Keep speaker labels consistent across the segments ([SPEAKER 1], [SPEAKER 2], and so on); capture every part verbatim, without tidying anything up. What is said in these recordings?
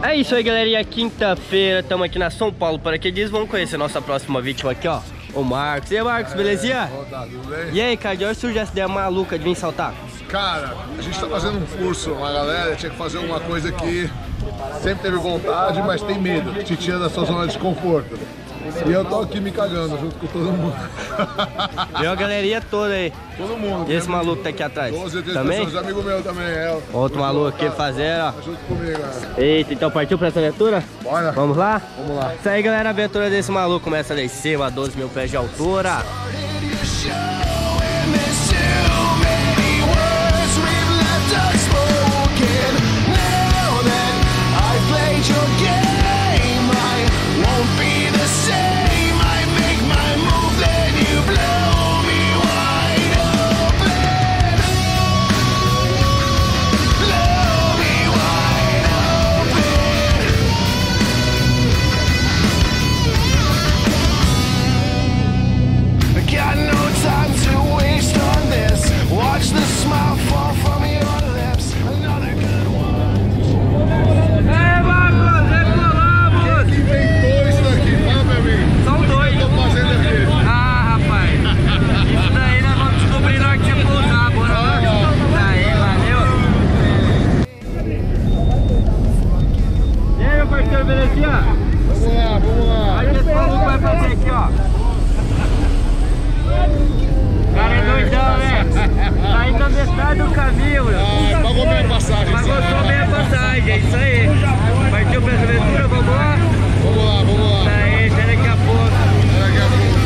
[SPEAKER 1] É isso aí, galerinha. Quinta-feira, estamos aqui na São Paulo Paraquedismo. Vamos conhecer nossa próxima vítima aqui, ó. O Marcos. E aí, Marcos, é, belezinha?
[SPEAKER 2] Tá, tudo bem?
[SPEAKER 1] E aí, cara, de onde surgiu essa ideia maluca de vir saltar?
[SPEAKER 2] Cara, a gente tá fazendo um curso, uma galera tinha que fazer uma coisa que sempre teve vontade, mas tem medo, que te tira da sua zona de conforto. E eu tô aqui me cagando junto com todo mundo.
[SPEAKER 1] Viu a galerinha toda aí.
[SPEAKER 2] Todo mundo.
[SPEAKER 1] E esse maluco tá aqui atrás?
[SPEAKER 2] doze, treze
[SPEAKER 1] também?
[SPEAKER 2] pessoas, amigo meu também, é.
[SPEAKER 1] Outro maluco aqui fazendo, ó.
[SPEAKER 2] Tá junto comigo, né?
[SPEAKER 1] Eita, então partiu pra essa aventura?
[SPEAKER 2] Bora.
[SPEAKER 1] Vamos lá?
[SPEAKER 2] Vamos lá.
[SPEAKER 1] Isso aí, galera, a aventura desse maluco começa lá em cima, a doze mil pés de altura.
[SPEAKER 2] Vamos lá, vamos lá.
[SPEAKER 1] Olha esse maluco vai fazer aqui, ó. O cara é doidão, né? Tá indo a metade do caminho, meu.
[SPEAKER 2] Ah, pagou meia passagem.
[SPEAKER 1] Pagou só meia passagem, é isso aí. Partiu pra essa aventura, vamos lá?
[SPEAKER 2] Vamos lá, vamos lá.
[SPEAKER 1] Tá aí, até daqui a pouco.
[SPEAKER 2] Até daqui a pouco.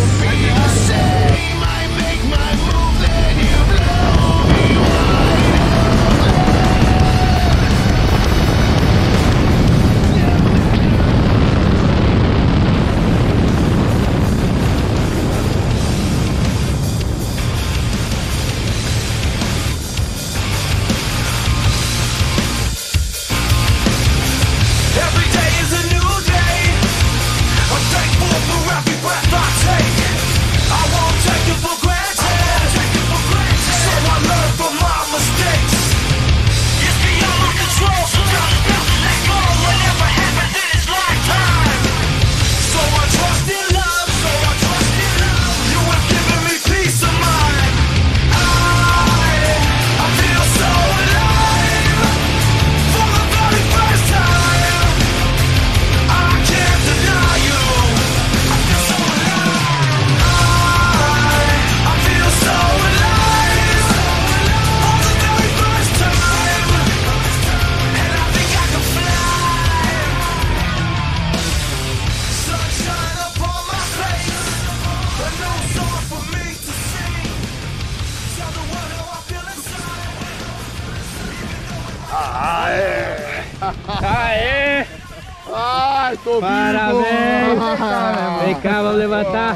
[SPEAKER 1] Aê! Aê!
[SPEAKER 2] Ai, tô
[SPEAKER 1] Parabéns!
[SPEAKER 2] vivo!
[SPEAKER 1] Vem cá, vamos levantar.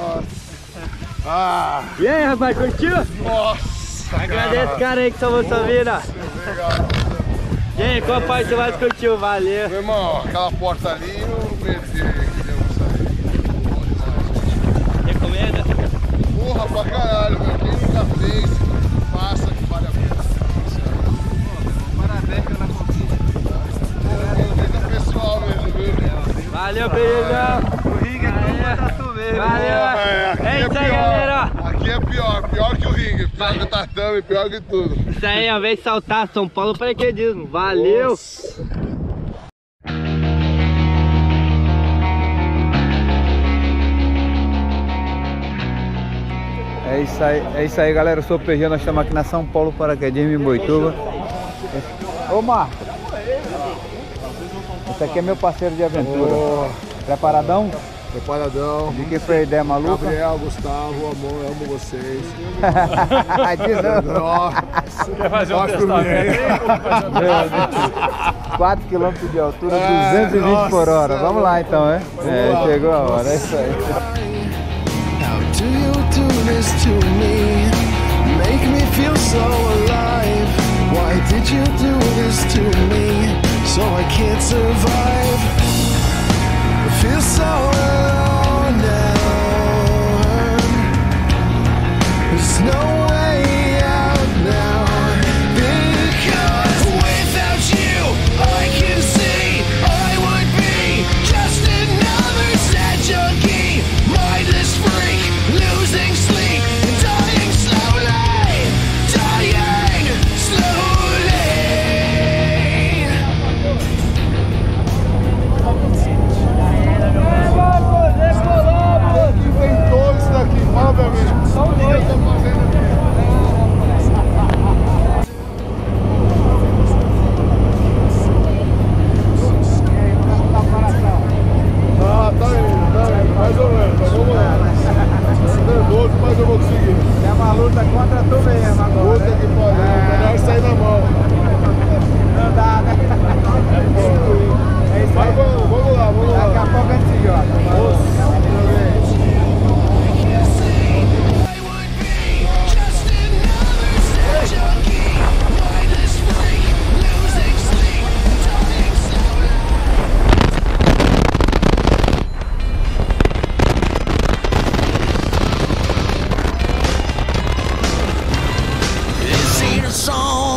[SPEAKER 2] Ah,
[SPEAKER 1] E aí, rapaz, curtiu?
[SPEAKER 2] nossa!
[SPEAKER 1] Agradeço o cara aí que salvou sua vida.
[SPEAKER 2] Obrigado.
[SPEAKER 1] E aí, qual parte você mais curtiu? Valeu!
[SPEAKER 2] Meu irmão, aquela porta ali, eu meti que deu sair. Bom demais.
[SPEAKER 1] Recomenda?
[SPEAKER 2] Porra, pra caralho, meu. Quem nunca fez, faça que vale a pena.
[SPEAKER 3] Parabéns pela conquista.
[SPEAKER 2] Conquista pessoal mesmo, viu?
[SPEAKER 1] Valeu, beijão!
[SPEAKER 3] O ringue é tudo pra tu mesmo.
[SPEAKER 1] Valeu!
[SPEAKER 2] É, aqui
[SPEAKER 1] É
[SPEAKER 2] é
[SPEAKER 1] isso aí,
[SPEAKER 2] pior.
[SPEAKER 1] galera!
[SPEAKER 2] Aqui é pior, pior que o ringue, pior que o tatame, pior que tudo.
[SPEAKER 1] Isso aí, ó, vem saltar São Paulo Paraquedismo. Valeu!
[SPEAKER 2] Nossa.
[SPEAKER 3] É isso aí, é isso aí, galera. Eu sou o P G, nós estamos aqui na São Paulo Paraquedismo em Boituva. Ô, Marcos, esse aqui é meu parceiro de aventura.
[SPEAKER 2] Oh,
[SPEAKER 3] Preparadão?
[SPEAKER 2] preparadão.
[SPEAKER 3] De que foi a ideia maluca?
[SPEAKER 2] Gabriel, Gustavo, amor, eu amo vocês.
[SPEAKER 3] De novo.
[SPEAKER 2] Nossa,
[SPEAKER 4] Quer fazer um
[SPEAKER 2] Nossa,
[SPEAKER 3] Meu, quatro quilômetros de altura,
[SPEAKER 2] Ah,
[SPEAKER 3] duzentos e vinte
[SPEAKER 2] nossa,
[SPEAKER 3] por hora. Vamos lá então, é? É,
[SPEAKER 2] lá.
[SPEAKER 3] chegou a hora, é isso aí.
[SPEAKER 5] How do you do this to me? Make me feel so alive. Why did you do this to me? So I can't survive. I feel so alone now. There's no way out now. Because without you, I can see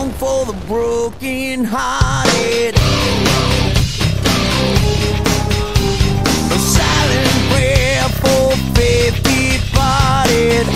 [SPEAKER 5] song for the broken hearted. A silent prayer for faith departed.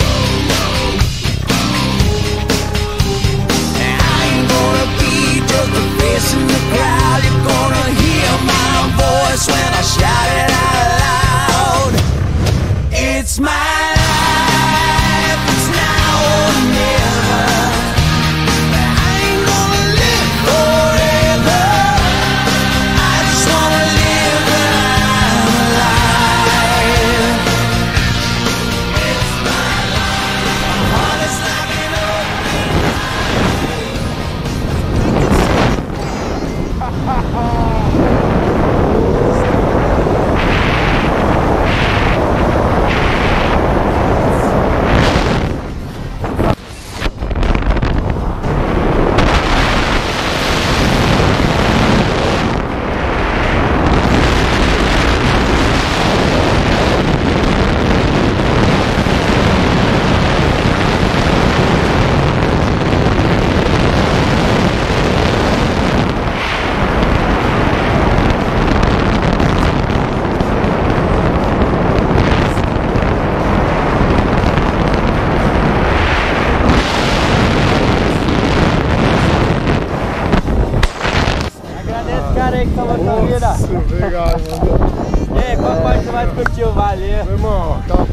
[SPEAKER 5] I ain't gonna be just a face in the crowd. You're gonna hear my voice when I shout it out loud. It's my life, it's now or never. I ain't gonna live forever. I just wanna live when I'm alive. It's my life, my heart is knocking over.
[SPEAKER 1] Cara aí que salvou a sua vida.
[SPEAKER 2] Obrigado, mano.
[SPEAKER 1] E aí, qual parte você mais curtiu? Valeu.
[SPEAKER 2] Meu irmão, aquela